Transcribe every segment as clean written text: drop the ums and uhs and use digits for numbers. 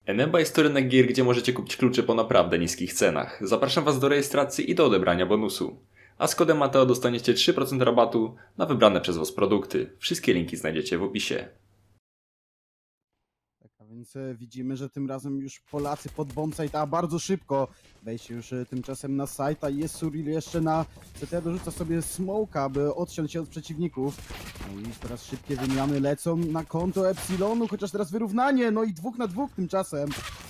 Eneba jest to rynek gier, gdzie możecie kupić klucze po naprawdę niskich cenach. Zapraszam Was do rejestracji i do odebrania bonusu. A z kodem Mateo dostaniecie 3% rabatu na wybrane przez Was produkty. Wszystkie linki znajdziecie w opisie. Tak, a więc widzimy, że tym razem już Polacy pod bombsite, a bardzo szybko wejście już tymczasem na site, a jest Surreal jeszcze na CT, dorzuca sobie smoka, aby odciąć się od przeciwników. No i teraz szybkie wymiany lecą na konto Epsilonu, chociaż teraz wyrównanie, no i 2 na 2 tymczasem.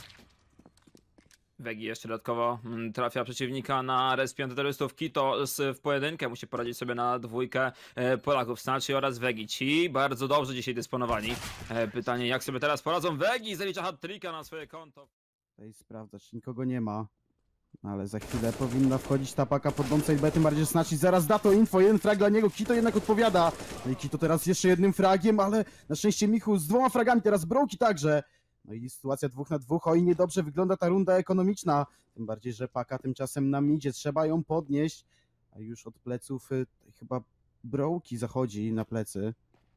Wegi jeszcze dodatkowo trafia przeciwnika na resp antyterrorystów. Kito w pojedynkę musi poradzić sobie na dwójkę Polaków. Snaczy oraz Wegi. Ci bardzo dobrze dzisiaj dysponowani. Pytanie, jak sobie teraz poradzą. Wegi zalicza hat-tricka na swoje konto. Tutaj sprawdza, czy nikogo nie ma. Ale za chwilę powinna wchodzić ta paka pod bombsite B, tym bardziej Snaczy zaraz da to info, jeden frag dla niego, Kito jednak odpowiada. No i Kito teraz jeszcze jednym fragiem, ale na szczęście Michu z 2 fragami, teraz Broki także. No i sytuacja 2 na 2, oj niedobrze wygląda ta runda ekonomiczna. Tym bardziej, że paka tymczasem nam idzie, trzeba ją podnieść. A już od pleców chyba Broki zachodzi na plecy.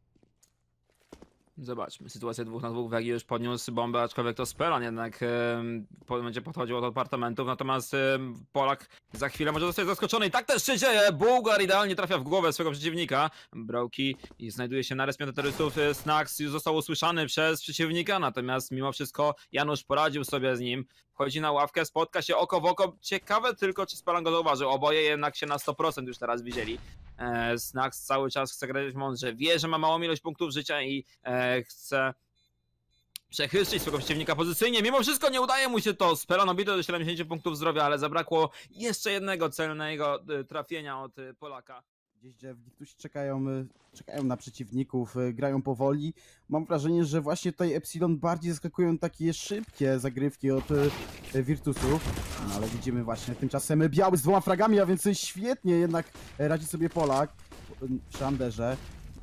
Zobaczmy, sytuacja 2 na 2. Wegi już podniósł bombę, aczkolwiek to Spelan jednak będzie podchodził od apartamentów, natomiast Polak za chwilę może zostać zaskoczony i tak też się dzieje. Bułgar idealnie trafia w głowę swojego przeciwnika. Broki i znajduje się na respie terrorystów. Snax już został usłyszany przez przeciwnika, natomiast mimo wszystko Janusz poradził sobie z nim. Wchodzi na ławkę, spotka się oko w oko. Ciekawe tylko, czy Spelan go zauważył. Oboje jednak się na 100% już teraz widzieli. Snax cały czas chce grać mądrze, wie, że ma małą ilość punktów życia i chce przechytrzyć swojego przeciwnika pozycyjnie. Mimo wszystko nie udaje mu się to. Spelan obity do 70 punktów zdrowia, ale zabrakło jeszcze jednego celnego trafienia od Polaka. Gdzieś gdzie w Gitusi czekają na przeciwników, grają powoli. Mam wrażenie, że właśnie tutaj Epsilon bardziej zaskakują takie szybkie zagrywki od Virtusów. No ale widzimy właśnie tymczasem biały z 2 fragami, a więc świetnie jednak radzi sobie Polak przy Anderze.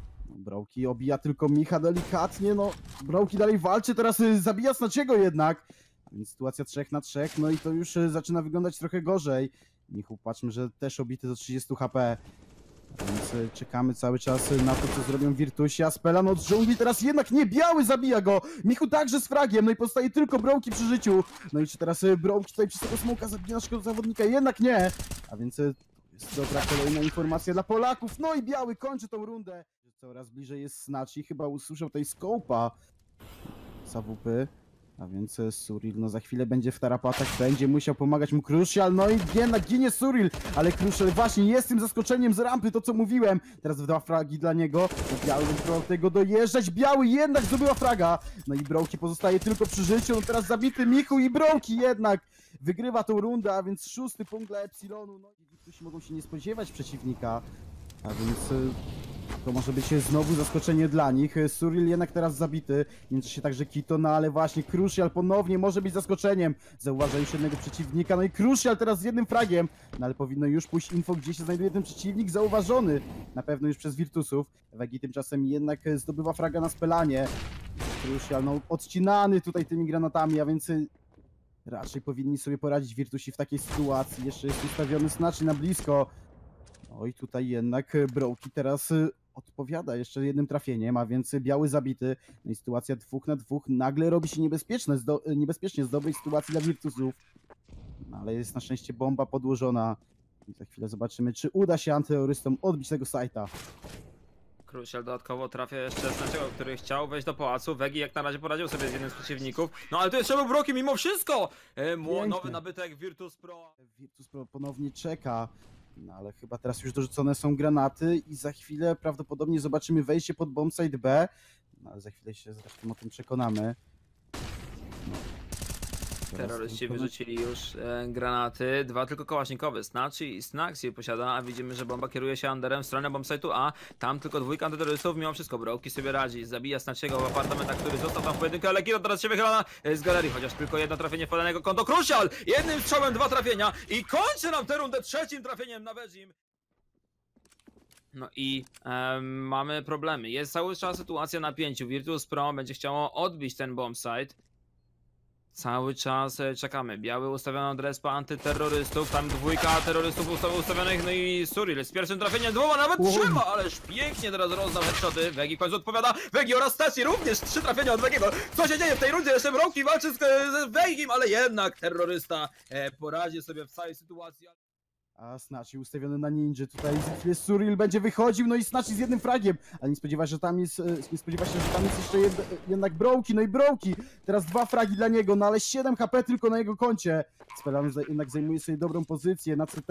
Broki obija tylko Micha delikatnie, no Broki dalej walczy, teraz zabija Snaciego jednak. A więc sytuacja 3 na 3, no i to już zaczyna wyglądać trochę gorzej. Michu, patrzmy, że też obity do 30 HP. Więc czekamy cały czas na to, co zrobią Virtusi, a Spelan od dżungli teraz jednak nie, biały zabija go! Michu także z fragiem, no i pozostaje tylko Broki przy życiu. No i czy teraz Broki tutaj przez tego smoka zabija naszego zawodnika? Jednak nie! A więc jest dobra kolejna informacja dla Polaków, no i biały kończy tą rundę. Coraz bliżej jest Snachi, chyba usłyszał tej skopa z AWP. A więc Surreal, no za chwilę będzie w tarapatach, będzie musiał pomagać mu Crucial, no i jednak ginie Surreal, ale Crucial właśnie jest tym zaskoczeniem z rampy, to co mówiłem. Teraz 2 fragi dla niego, Biały będzie próbował tego dojeżdżać, Biały jednak zdobyła fraga. No i Broki pozostaje tylko przy życiu, no teraz zabity Michu i Broki jednak wygrywa tą rundę, a więc 6. punkt dla Epsilonu. No i Virtusi mogą się nie spodziewać przeciwnika, a więc to może być znowu zaskoczenie dla nich. Surreal jednak teraz zabity, w międzyczasie także Kito, no ale właśnie Crucial ponownie może być zaskoczeniem. Zauważa już jednego przeciwnika, no i Crucial teraz z jednym fragiem, no ale powinno już pójść info, gdzie się znajduje ten przeciwnik, zauważony na pewno już przez Virtusów. Wegi tymczasem jednak zdobywa fraga na Spelanie. Crucial no odcinany tutaj tymi granatami, a więc raczej powinni sobie poradzić Virtusi w takiej sytuacji. Jeszcze jest ustawiony Snachi na blisko. Oj, tutaj jednak Broki teraz odpowiada jeszcze jednym trafieniem, a więc biały zabity. No i sytuacja 2 na 2 nagle robi się niebezpiecznie z dobrej sytuacji dla Virtusów. No, ale jest na szczęście bomba podłożona. I za chwilę zobaczymy, czy uda się antyterrorystom odbić tego sajta. Crucial dodatkowo trafia jeszcze Snaciego, który chciał wejść do pałacu. Wegi jak na razie poradził sobie z jednym z przeciwników. No ale tu jeszcze był Broki mimo wszystko! Nowy nabytek Virtus Pro. Virtus Pro ponownie czeka. No ale chyba teraz już dorzucone są granaty i za chwilę prawdopodobnie zobaczymy wejście pod bombsite B. No ale za chwilę się zresztą o tym przekonamy. Terroryści wyrzucili już granaty, 2 tylko kałasznikowe. Snachi i Snax je posiada, a widzimy, że bomba kieruje się Underem w stronę bombsite'u A. Tam tylko 2 antyterrorystów, mimo wszystko Broki sobie radzi. Zabija Snachiego w apartamentach, który został tam w pojedynku, ale Kiro teraz się wychyla z galerii, chociaż tylko jedno trafienie w podanego konto. Crucial! Jednym strzałem 2 trafienia i kończy nam tę rundę 3. trafieniem na Vegim. No i mamy problemy. Jest cały czas sytuacja na 5. Virtus Pro będzie chciało odbić ten bombsite. Cały czas czekamy. Biały ustawiono od respa antyterrorystów, tam dwójka terrorystów ustawionych, no i Surreal z pierwszym trafieniem, dwoma, nawet trzema, ależ pięknie teraz rozdał headshoty. Vegi w końcu odpowiada, Vegi oraz Staci również 3 trafienia od Vegiego. Co się dzieje w tej rundzie? Jeszcze Mroki walczy z Vegim, ale jednak terrorysta poradzi sobie w całej sytuacji. A Snatchy ustawiony na ninja, tutaj za chwilę Surreal będzie wychodził, no i Snatchy z jednym fragiem, ale nie spodziewa się, że tam jest jeszcze jednak Brołki, no i Brołki, teraz 2 fragi dla niego, no ale 7 HP tylko na jego koncie. Spelan jednak zajmuje sobie dobrą pozycję na CT,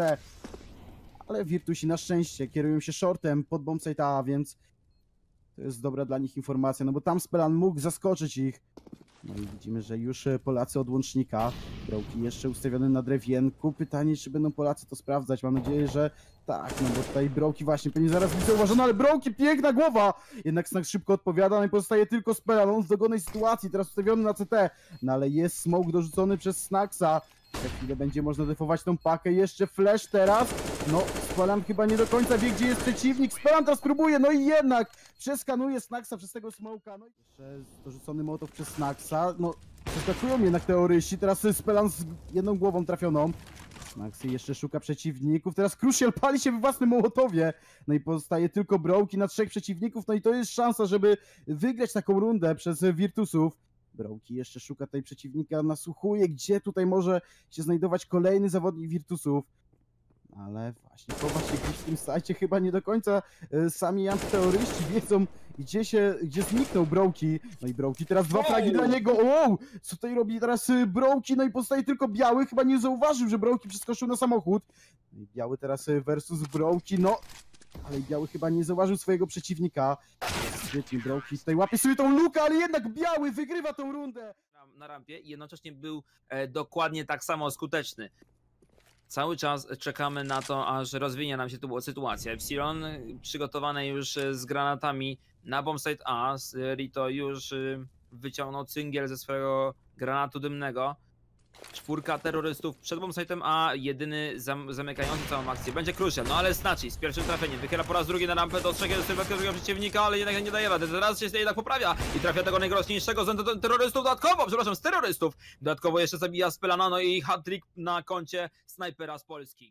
ale Virtusi na szczęście kierują się shortem pod bombsite A, więc to jest dobra dla nich informacja, no bo tam Spelan mógł zaskoczyć ich. No i widzimy, że już Polacy od łącznika. Brołki jeszcze ustawione na drewienku. Pytanie, czy będą Polacy to sprawdzać. Mam nadzieję, że tak, no bo tutaj Brołki właśnie pewnie zaraz być zauważone, ale Brołki, piękna głowa! Jednak Snack szybko odpowiada, no i pozostaje tylko Spelan. On w dogodnej sytuacji, teraz ustawiony na CT. No ale jest smoke dorzucony przez Snacksa. Za chwilę będzie można defować tą pakę. Jeszcze flash teraz. No, Spelan chyba nie do końca wie, gdzie jest przeciwnik. Spelan teraz próbuje, no i jednak przeskanuje Snacksa przez tego smoka. No i jeszcze dorzucony mołotow przez Snacksa. No, przeskakują jednak terroryści. Teraz Spelan z jedną głową trafioną. Snacksy jeszcze szuka przeciwników. Teraz Crucial pali się w własnym mołotowie. No i pozostaje tylko Brołki na 3 przeciwników. No i to jest szansa, żeby wygrać taką rundę przez Virtusów. Brołki jeszcze szuka tutaj przeciwnika, nasłuchuje, gdzie tutaj może się znajdować kolejny zawodnik Virtusów. Ale właśnie w tym sajcie chyba nie do końca sami antyterroryści wiedzą, gdzie zniknął Brołki. No i Brołki teraz 2 fragi dla niego. Wow! Co tutaj robi teraz Brołki? No i pozostaje tylko Biały. Chyba nie zauważył, że Brołki przeskoczył na samochód. No i Biały teraz versus Brołki. No, ale Biały chyba nie zauważył swojego przeciwnika. Świetnie, Brołki tutaj łapie sobie tą lukę, ale jednak Biały wygrywa tą rundę. Na rampie i jednocześnie był dokładnie tak samo skuteczny. Cały czas czekamy na to, aż rozwinie nam się sytuacja. Epsilon przygotowany już z granatami na bombsite A. Rito już wyciągnął cyngiel ze swojego granatu dymnego. 4 terrorystów przed bombsite'em A, jedyny zamykający całą akcję. Będzie Crucial, no ale Snatchy z pierwszym trafieniem wychyla po raz drugi na rampę, dostrzega sylwetkę przeciwnika, ale jednak nie daje rady. Teraz się jednak poprawia i trafia tego najgroźniejszego z terrorystów z terrorystów. Dodatkowo jeszcze zabija Spelana, no i hat-trick na koncie snajpera z Polski.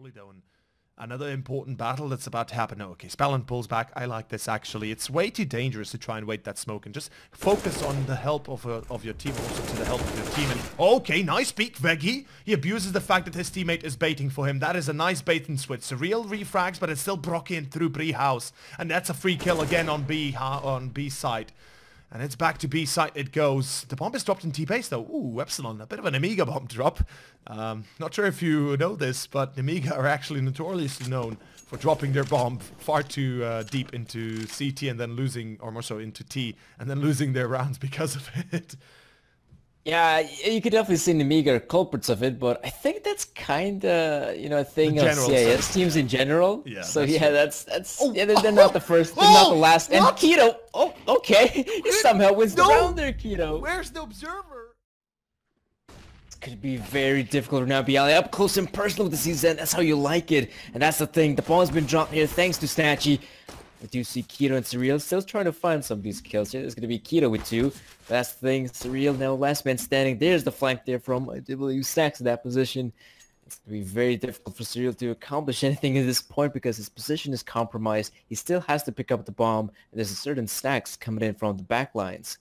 Another important battle that's about to happen. No, okay, Spelan pulls back. I like this actually. It's way too dangerous to try and wait that smoke and just focus on the help of your team, also to the help of your team. And okay, nice peek, Vegi. He abuses the fact that his teammate is baiting for him. That is a nice bait and switch. Surreal refrags, but it's still Brocky through B house, and that's a free kill again on B side. And it's back to B site it goes. The bomb is dropped in T-base though. Ooh, Epsilon, a bit of an Amiga bomb drop. Not sure if you know this, but Amiga are actually notoriously known for dropping their bomb far too deep into CT and then losing, or more so into T, and then losing their rounds because of it. Yeah, you could definitely see Nemiga are culprits of it, but I think that's kinda, you know, a thing of CIS teams in general. Yeah, so yeah, that's yeah, they're not the first, they're not the last. And Keto, oh, okay, he somehow wins the round there, Keto. Where's the observer? It's gonna be very difficult now, Bialy up close and personal with the CZ. That's how you like it, and that's the thing. The bomb's been dropped here thanks to Snatchy. I do see Keto and Surreal still trying to find some of these kills here. There's going to be Keto with 2. That's the thing. Surreal now last man standing. There's the flank there from I do believe Stacks in that position. It's going to be very difficult for Surreal to accomplish anything at this point because his position is compromised. He still has to pick up the bomb, and there's a certain Stacks coming in from the back lines.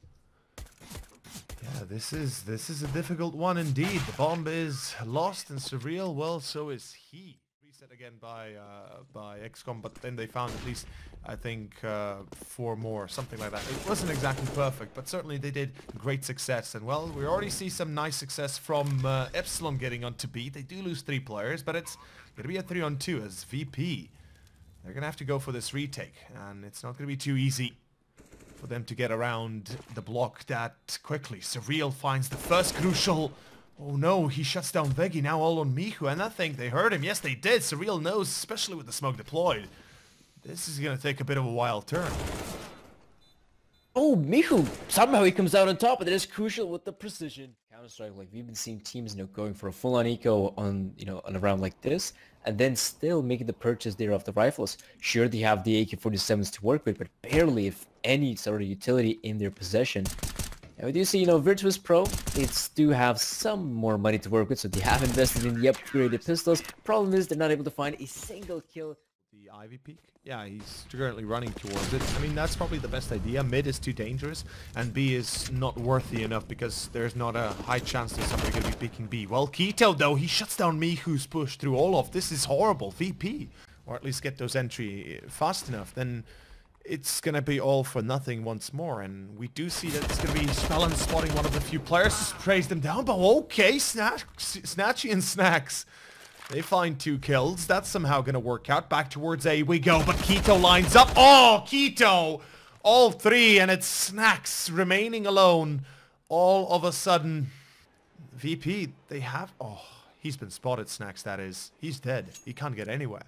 Yeah, this is a difficult one indeed. The bomb is lost, and Surreal, well, so is he. Reset again by XCOM, but then they found at least, I think, 4 more, something like that. It wasn't exactly perfect, but certainly they did great success. And well, we already see some nice success from Epsilon getting onto B. They do lose 3 players, but it's going to be a 3-on-2 as VP. They're going to have to go for this retake, and it's not going to be too easy for them to get around the block that quickly. Surreal finds the first crucial. Oh no, he shuts down Vegi, now all on Mihu, and I think they heard him. Yes, they did. Surreal knows, especially with the smoke deployed. This is going to take a bit of a wild turn. Oh, Mihu! Somehow he comes out on top, but it is Crucial with the precision. Counter-Strike, like we've been seeing teams, you know, going for a full-on eco on, you know, on a round like this, and then still making the purchase there of the rifles. Sure, they have the AK-47s to work with, but barely, if any, sort of utility in their possession. And we do see, Virtus Pro, they do have some more money to work with, so they have invested in the upgraded pistols. Problem is, they're not able to find a single kill. The Ivy Peak? Yeah, he's currently running towards it. I mean, that's probably the best idea. Mid is too dangerous, and B is not worthy enough because there's not a high chance that somebody going to be picking B. Well, k1to, though, he shuts down Mihu's push through Olof. This is horrible. VP. Or at least get those entry fast enough. Then it's going to be all for nothing once more. And we do see that it's going to be Spellin spotting one of the few players. Sprays them down, but okay, Snatchy and Snacks. They find 2 kills. That's somehow going to work out. Back towards A we go, but k1to lines up. Oh, k1to! All 3, and it's Snacks remaining alone. All of a sudden, VP, they have... Oh, he's been spotted, Snacks, that is. He's dead. He can't get anywhere.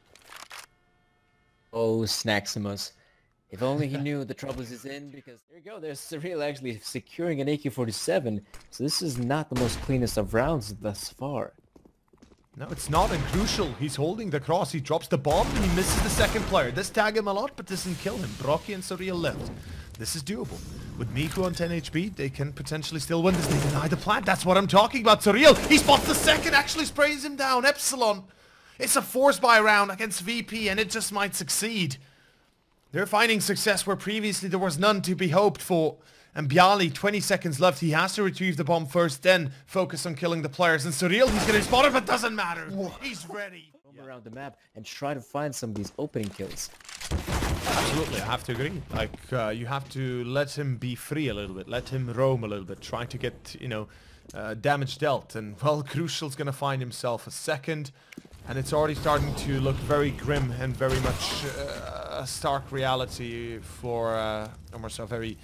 Oh, Snaximus. If only he knew the troubles is in, because there you go, there's Surreal actually securing an AK-47. So this is not the most cleanest of rounds thus far. No, it's not, and Crucial, he's holding the cross, he drops the bomb, and he misses the second player. This tag him a lot, but doesn't kill him. Brocky and Surreal left. This is doable. With Mihu on 10 HP, they can potentially still win this. They deny the plant, that's what I'm talking about. Surreal, he spots the second, actually sprays him down. Epsilon, it's a force buy round against VP, and it just might succeed. They're finding success where previously there was none to be hoped for. And Bialy, 20 seconds left. He has to retrieve the bomb first, then focus on killing the players. And Surreal, he's getting spotted, but doesn't matter. He's ready. Roam around the map and try to find some of these opening kills. Absolutely, I have to agree. Like, you have to let him be free a little bit. Let him roam a little bit. Try to get, damage dealt. And, well, Crucial's going to find himself a second. And it's already starting to look very grim and very much a stark reality for, almost a very...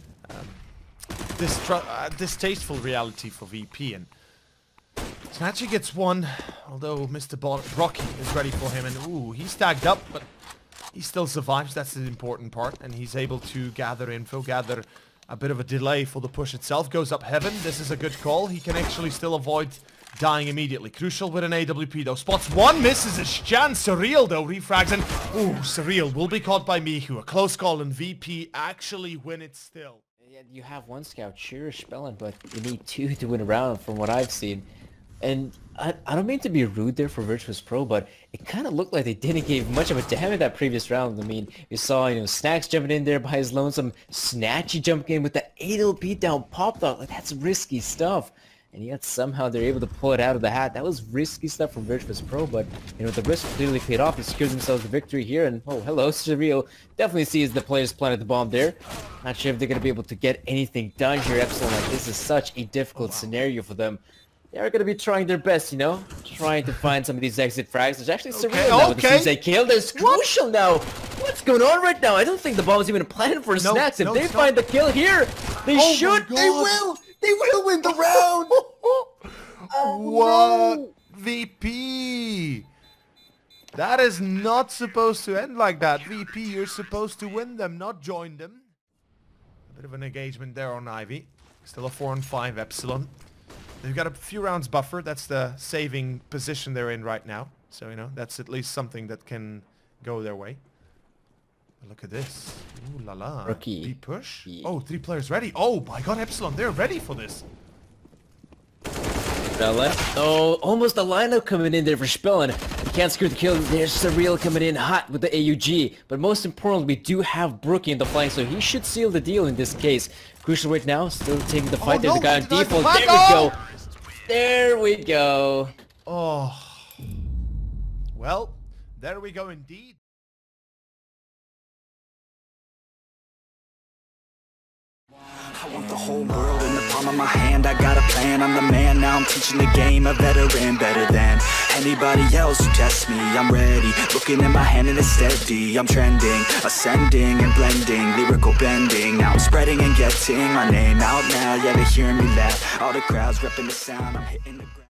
distasteful reality for VP, and Snatchy gets one, although Mr. Brocky is ready for him, and ooh, he's tagged up, but he still survives. That's the important part, and he's able to gather info, gather a bit of a delay for the push itself. Goes up heaven. This is a good call. He can actually still avoid dying immediately. Crucial with an AWP though. Spots one, misses his chance. Surreal though refrags, and ooh, Surreal will be caught by Mihu. A close call, and VP actually win it still. Yeah, you have one scout, sure, Spellin, but you need 2 to win a round from what I've seen. And I don't mean to be rude there for Virtus Pro, but it kind of looked like they didn't give much of a damn in that previous round. I mean, you saw, Snacks jumping in there by his lonesome, Snatchy jumping in with the AWP down pop dog. Like, that's risky stuff. And yet somehow they're able to pull it out of the hat. That was risky stuff from Virtus Pro, but the risk clearly paid off. They secured themselves the victory here, and oh, hello, Surreal. Definitely sees the players planted the bomb there. Not sure if they're going to be able to get anything done here, Epsilon. Like, this is such a difficult scenario for them. They are going to be trying their best, trying to find some of these exit frags. There's actually Surreal now with the CZ kill. There's Crucial now. What's going on right now? I don't think the bomb is even planted for Snacks. If they find the kill here, they should. They will. They will win the round! What? VP! That is not supposed to end like that. VP, you're supposed to win them, not join them. A bit of an engagement there on Ivy. Still a 4-on-5 Epsilon. They've got a few rounds buffer. That's the saving position they're in right now. So, that's at least something that can go their way. Look at this. Ooh la la. Rookie. B push. Yeah. Oh, 3 players ready. Oh my god, Epsilon, they're ready for this. Spellin. Oh, almost a lineup coming in there for Spellin. He can't secure the kill. There's Surreal coming in hot with the AUG. But most importantly, we do have Brookie in the flank, so he should seal the deal in this case. Crucial right now, still taking the fight. There's a guy on default. There we go. There we go. Oh. Well, there we go indeed. I want the whole world in the palm of my hand. I got a plan, I'm the man. Now I'm teaching the game, a veteran, better than anybody else who tests me. I'm ready, looking at my hand and it's steady. I'm trending, ascending and blending, lyrical bending. Now I'm spreading and getting my name out now. Yeah, they're hearing me laugh. All the crowds repping the sound, I'm hitting the ground.